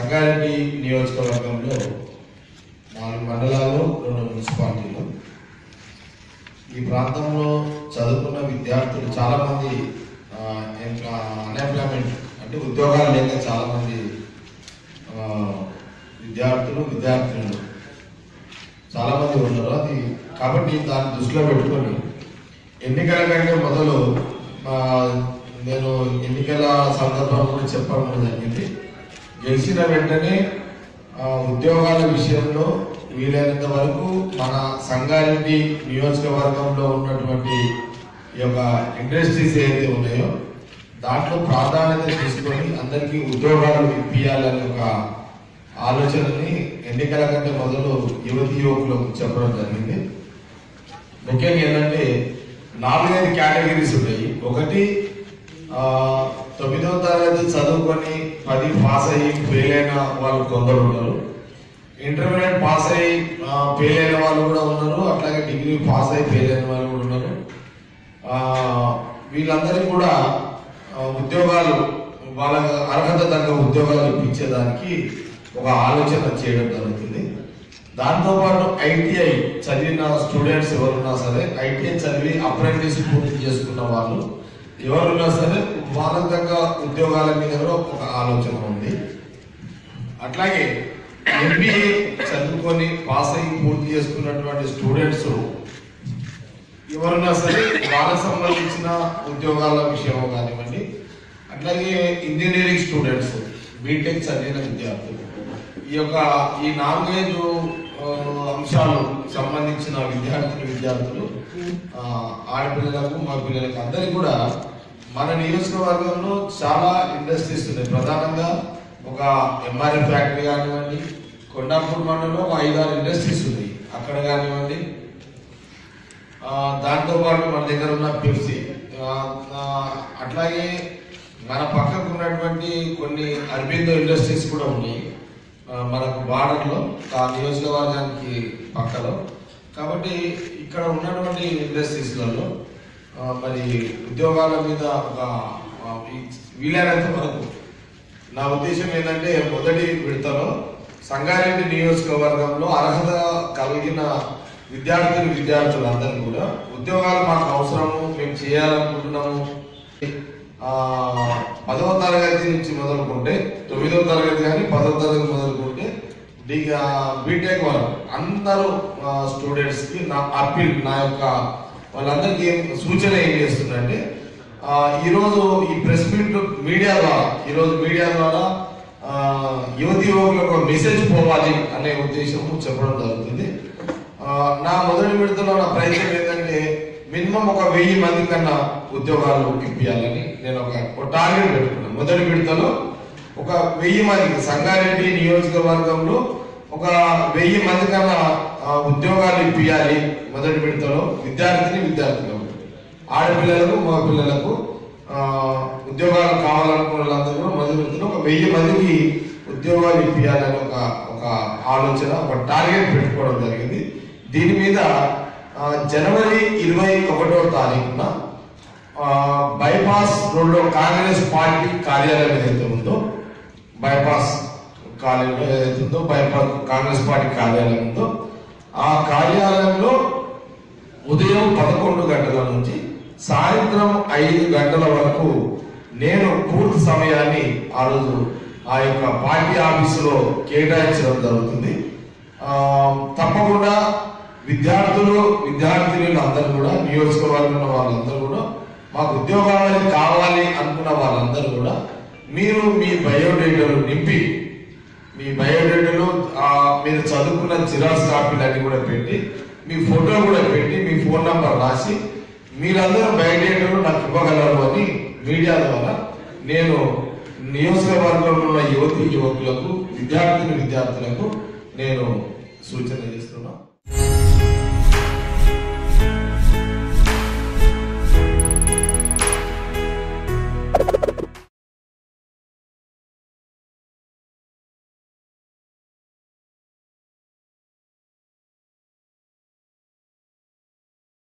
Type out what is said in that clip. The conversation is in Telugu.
సంగారెడ్డి నియోజకవర్గంలో 4 మండలాలు 2 మున్సిపాలిటీలు ఈ ప్రాంతంలో చదువుకున్న విద్యార్థులు చాలా మంది అన్ఎంప్లాయ్మెంట్ అంటే ఉద్యోగాలు లేక చాలా మంది విద్యార్థులు చాలా మంది ఉన్నారు. అది కాబట్టి దాన్ని దృష్టిలో పెట్టుకొని ఎన్నికల కంటే మొదలు నేను ఎన్నికల సందర్భంలో చెప్పడం జరిగింది. గెలిచిన వెంటనే ఉద్యోగాల విషయంలో వీలైనంత వరకు మన సంగారెడ్డి నియోజకవర్గంలో ఉన్నటువంటి ఈ యొక్క ఇండస్ట్రీస్ ఏదైతే ఉన్నాయో దాంట్లో ప్రాధాన్యత తీసుకొని అందరికీ ఉద్యోగాలు ఇప్పించాలనే ఒక ఆలోచనని ఎన్నికల కంటే మొదలు యువకులకు చెప్పడం జరిగింది. ముఖ్యంగా ఏంటంటే 4-5 కేటగిరీస్ ఉన్నాయి. ఒకటి 9వ తరగతి చదువుకొని 10 పాస్ అయ్యి ఫెయిల్ అయిన వాళ్ళు కొందరు ఉన్నారు. ఇంటర్మీడియట్ పాస్ అయ్యి ఫెయిల్ అయిన వాళ్ళు కూడా ఉన్నారు. అట్లాగే డిగ్రీ పాస్ అయ్యి ఫెయిల్ అయిన వాళ్ళు కూడా ఉన్నారు. వీళ్ళందరికీ కూడా ఉద్యోగాలు వాళ్ళ అర్హత తగ్గ ఉద్యోగాలు ఇప్పించేదానికి ఒక ఆలోచన చేయడం జరుగుతుంది. దాంతోపాటు ఐటీఐ చదివిన స్టూడెంట్స్ ఎవరున్నా సరే, ఐటీఐ చదివి అప్రెంటిస్ పూర్తి చేసుకున్న వాళ్ళు ఎవరున్నా సరే వాళ్ళ తగ్గ ఉద్యోగాల మీద ఒక ఆలోచన ఉంది. అట్లాగే ఎంబీఏ చదువుకొని పాస్ అయ్యి పూర్తి చేసుకున్నటువంటి స్టూడెంట్స్ ఎవరున్నా సరే వాళ్ళకు సంబంధించిన ఉద్యోగాల విషయం కానివ్వండి, అట్లాగే ఇంజనీరింగ్ స్టూడెంట్స్ బీటెక్ చదివిన విద్యార్థులు ఈ 4-5 అంశాలు సంబంధించిన విద్యార్థులు ఆడపిల్లలకు మా పిల్లలకు అందరికీ కూడా మన నియోజకవర్గంలో చాలా ఇండస్ట్రీస్ ఉన్నాయి. ప్రధానంగా ఒక ఎంఆర్ఎఫ్ ఫ్యాక్టరీ కానివ్వండి, కొండాపూర్ మండలంలో ఒక 5-6 ఇండస్ట్రీస్ ఉన్నాయి అక్కడ కానివ్వండి. దాంతోపాటు మన దగ్గర ఉన్న పెప్సీ, అట్లాగే మన పక్కకు ఉన్నటువంటి కొన్ని అరబిందో ఇండస్ట్రీస్ కూడా ఉన్నాయి మనకు బార్డర్లో ఆ నియోజకవర్గానికి పక్కలో. కాబట్టి ఇక్కడ ఉన్నటువంటి ఇండస్ట్రీస్లలో మరి ఉద్యోగాల మీద ఒక వీలైనంత వరకు నా ఉద్దేశం ఏంటంటే మొదటి విడతలో సంగారెడ్డి నియోజకవర్గంలో అర్హత కలిగిన విద్యార్థులు అందరూ కూడా ఉద్యోగాలు మాకు అవసరము, మేము చేయాలనుకుంటున్నాము. 10వ తరగతి నుంచి మొదలుకుంటే 9వ తరగతి కానీ 10వ తరగతి మొదలుకుంటే బీటెక్ వరకు అందరూ స్టూడెంట్స్కి నా అప్పీల్, నా యొక్క వాళ్ళందరికీ సూచన ఏం చేస్తుందంటే ఈరోజు ఈ ప్రెస్ మీట్ మీడియా ద్వారా యువకులకు మెసేజ్ పోవాలి అనే ఉద్దేశం చెప్పడం జరుగుతుంది. నా మొదటి విడతలో నా ప్రయత్నం ఏంటంటే మినిమం ఒక 1000 మంది కన్నా ఉద్యోగాలు ఇప్పించాలని నేను ఒక టార్గెట్ పెట్టుకున్నాను. మొదటి విడతలో ఒక 1000 మందికి సంగారెడ్డి నియోజకవర్గంలో ఒక 1000 మంది కన్నా ఉద్యోగాలు ఇప్పించాలి. మొదటి విడతలో విద్యార్థులకు, ఆడపిల్లలకు, మగ పిల్లలకు ఉద్యోగాలు కావాలనుకున్న వాళ్ళందరూ మొదటి విడతలో ఒక 1000 మందికి ఉద్యోగాలు ఇప్పించాలని ఒక ఆలోచన, ఒక టార్గెట్ పెట్టుకోవడం జరిగింది. దీని మీద జనవరి 21వ తారీఖున బైపాస్ రోడ్లో కాంగ్రెస్ పార్టీ కార్యాలయం ఏదైతే ఉందో, బైపాస్ కాలేజీలో ఏదైతే ఉందో బైపాస్ కాంగ్రెస్ పార్టీ కార్యాలయం ఉందో ఆ కార్యాలయంలో ఉదయం 11 గంటల నుంచి సాయంత్రం 5 గంటల వరకు నేను పూర్తి సమయాన్ని ఆ రోజు ఆ యొక్క పార్టీ ఆఫీసులో కేటాయించడం జరుగుతుంది. తప్పకుండా విద్యార్థులు అందరూ కూడా, నియోజకవర్గంలో వాళ్ళందరూ కూడా, మాకు ఉద్యోగాలు కావాలి అనుకున్న వాళ్ళందరూ కూడా మీరు మీ బయోడేటాలు నింపి, మీ బయోడేటాలు మీరు చదువుకున్న జిరాక్స్ కాపీలు అన్ని కూడా పెట్టి, మీ ఫోటో కూడా పెట్టి, మీ ఫోన్ నంబర్ రాసి మీరందరూ బయోడేటాలు నాకు ఇవ్వగలరు అని మీడియా ద్వారా నేను నియోజకవర్గంలో ఉన్న యువకులకు, విద్యార్థులకు నేను సూచన చేస్తున్నాను.